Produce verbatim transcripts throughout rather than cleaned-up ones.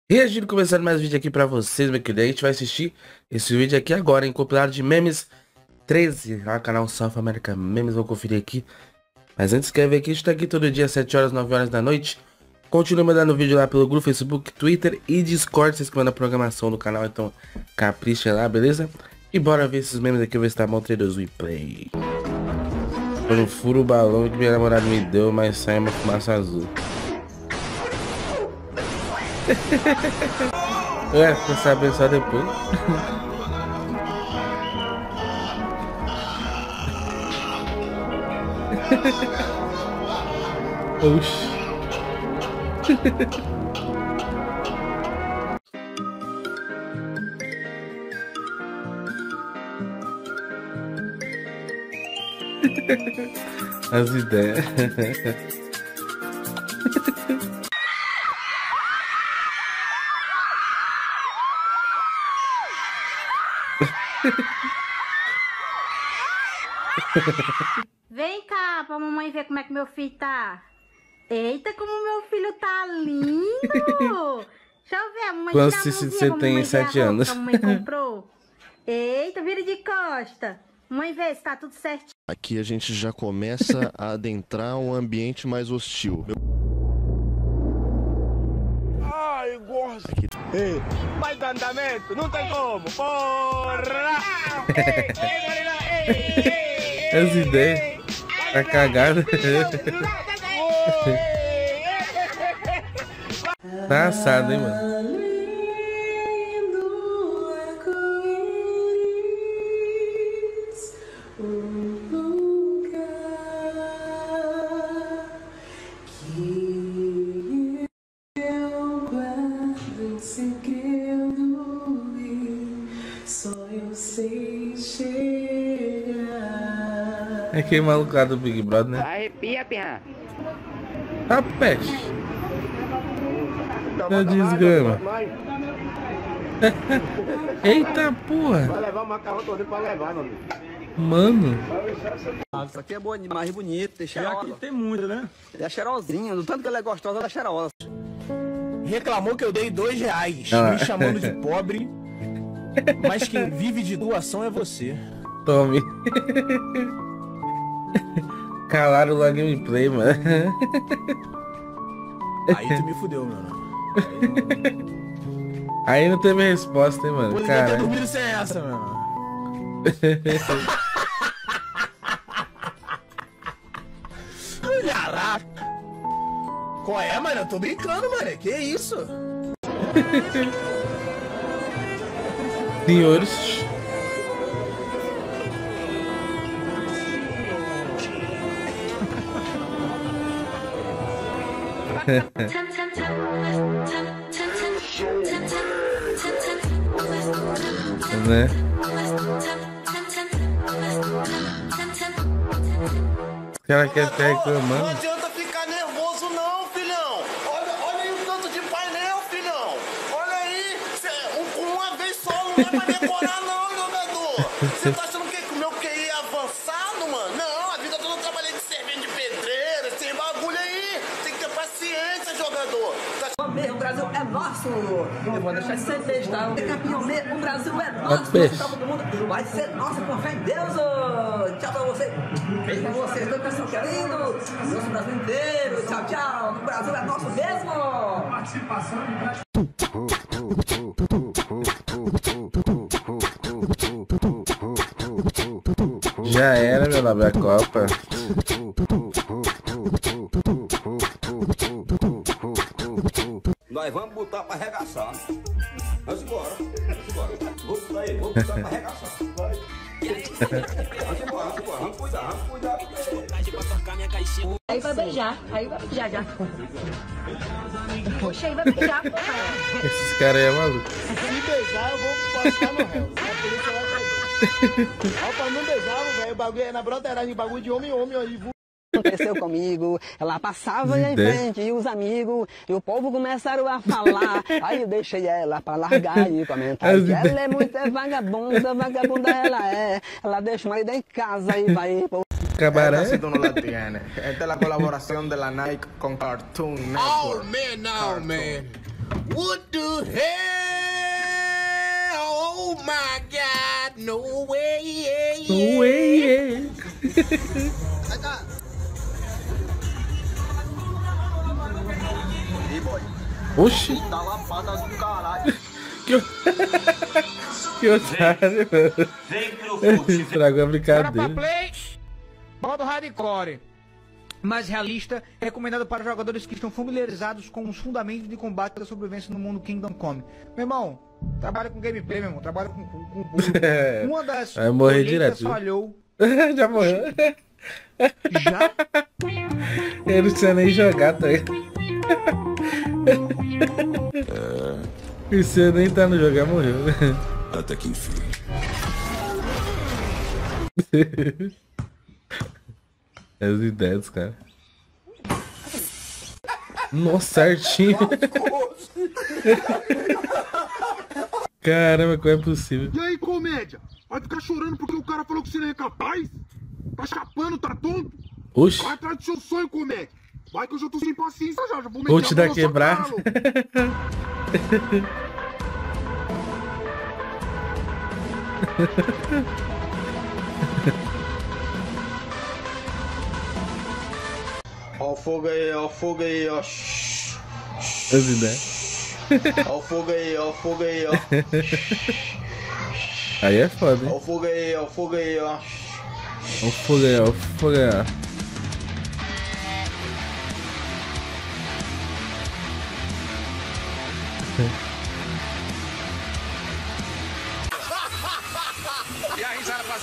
Reagindo, começando mais um vídeo aqui pra vocês, meu querido. A gente vai assistir esse vídeo aqui agora, em compilado de memes treze, lá no canal South America Memes. Vou conferir aqui. Mas antes, quer ver que a gente tá aqui todo dia, sete horas, nove horas da noite. Continua mandando vídeo lá pelo grupo, Facebook, Twitter e Discord. Vocês que mandam a programação do canal, então capricha lá, beleza? E bora ver esses memes aqui, ver se tá bom. três, dois, um e play. Foi um furo balão que minha namorada me deu, mas sai uma fumaça azul. É, pra saber só depois. Oxi. As ideias. Vem cá pra mamãe ver como é que meu filho tá. Eita, como meu filho tá lindo. Deixa eu ver, a mamãe Quantos dá a você mãozinha pra tem mamãe ver a sete roupa anos? que a mamãe comprou. Eita, vira de costa. Mamãe vê se tá tudo certinho. Aqui a gente já começa a adentrar um ambiente mais hostil. Ai, gosto. Ei, vai do andamento, não tem como. Porra! Ei, ei, ei, ei, As ideias. Tá cagada. Tá assado, hein, mano? É aquele maluco lá do Big Brother, né? Arrepia, pirra. A peste. Da desgrama. Eita porra. vai levar o macarrão todo pra levar, meu amigo. Mano. Isso aqui é bom, mais bonito, tem cheirosa. Aqui tem muito, né? Ele é cheirosinha, do tanto que ela é gostosa, ela é cheirosa. Reclamou que eu dei dois reais, Ah. me chamando de pobre. Mas quem vive de doação é você. Tome. Calaram lá gameplay, mano. Aí tu me fudeu, mano. Aí não teve resposta, hein, mano. Poderia ter Cara. dormido sem essa, mano. Caraca. Qual é, mano? Eu tô brincando, mano. Que isso? Senhores. Né? Os caras querem ficar reclamando. Não adianta ficar nervoso não, filhão. Olha, olha aí o tanto de painel, filhão. Olha aí, cê, um, com uma vez só não é pra decorar não, jogador. Você tá achando que o meu Q I é avançado, mano? Não, a vida toda eu trabalhei de servente de pedreiro, esse bagulho aí. Tem que ter paciência, jogador. Tá... O Brasil é nosso! Eu vou deixar de ser besta. O campeão mesmo, o Brasil é nosso! Peixe. Todo mundo vai ser nosso, por fé em Deus! Oh! Tchau pra você! Beijo pra vocês, dois pessoal querido! Nosso Brasil inteiro! Tchau, tchau! O Brasil é nosso mesmo! Já era, meu nome, a Copa. Nós vamos botar pra arregaçar. Vamos embora. Vamos embora. Vamos botar aí. Vamos botar pra arregaçar. Vamos embora, vamos embora. Vamos cuidar, vamos cuidar. Aí vai beijar, aí vai beijar já. Poxa, aí vai beijar, porra. Esses caras aí é maluco. Se me beijar, eu vou passar no réu. A polícia vai fazer. Ó, pra não beijar, velho, o bagulho é na broderagem, bagulho de homem homem aí. Aconteceu comigo, ela passava em frente e os amigos, e o povo começaram a falar, aí eu deixei ela pra largar e comentar que ela é muito vagabunda, vagabunda ela é, ela deixa o marido em casa e vai pro... Cabaré. Esta sí tú no la tienes. Esta es la colaboración de la Nike con Cartoon Network. Oh, man, no, man. What the hell? Oh my God, no way. No way. Oxi. Tá lapada do caralho. Que, o... que otário, mano. Vem pro fute. Estragou a Bora pra brincadeira. play. Modo hardcore. Mais realista, recomendado para jogadores que estão familiarizados com os fundamentos de combate da sobrevivência no mundo Kingdom Come. Meu irmão, trabalha com gameplay, meu irmão. Trabalha com, com, com público. É. Uma das Vai morrer colheitas direto. falhou. Já morreu. Já? Eu não precisa nem jogar, tá aí. Você nem tá no jogo, já morreu. Até que enfim. As ideias, cara. Nossa, certinho. Caramba, como é possível? E aí, comédia? Vai ficar chorando porque o cara falou que você não é capaz? Tá chapando, tá tonto? Oxi. Vai atrás do seu sonho, comédia. Vai que eu já tô sem paciência já, já vou meter Vou te a dar mão na sua quebrada. cara, louco. Ó o fogo aí, ó o fogo aí, ó. As ideias. Ó o fogo aí, ó o fogo aí, ó. Aí é foda, Ó hein? o fogo aí, ó o fogo aí, ó. Ó o fogo aí, ó o fogo aí, ó. E a risada faz...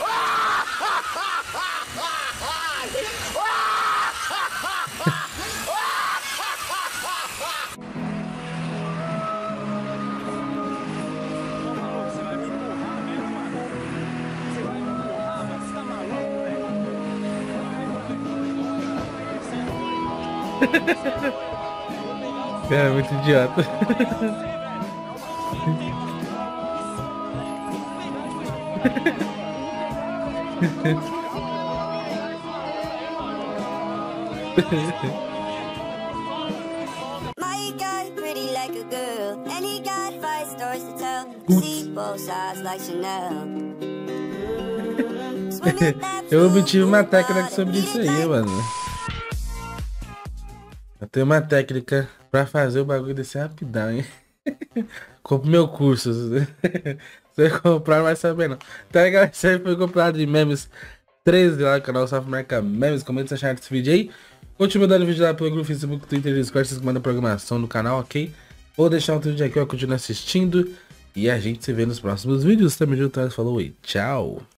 Cara, muito idiota. My guy pretty like a girl, and he got five stories to tell. See both sides like Chanel. Eu obtive uma técnica sobre isso aí, mano. Eu tenho uma técnica pra fazer o bagulho desse rapidão, hein? Compre meu curso. Se você comprar, não vai saber não. Então aí, galera, isso aí foi comprado de memes treze lá no canal South America Memes. Comenta se acharam desse vídeo aí. Continue mandando vídeo lá pelo grupo, Facebook, Twitter e Discord. Vocês mandam programação no canal, ok? Vou deixar outro vídeo aqui, ó. Continue assistindo. E a gente se vê nos próximos vídeos. Tamo junto, falou e tchau.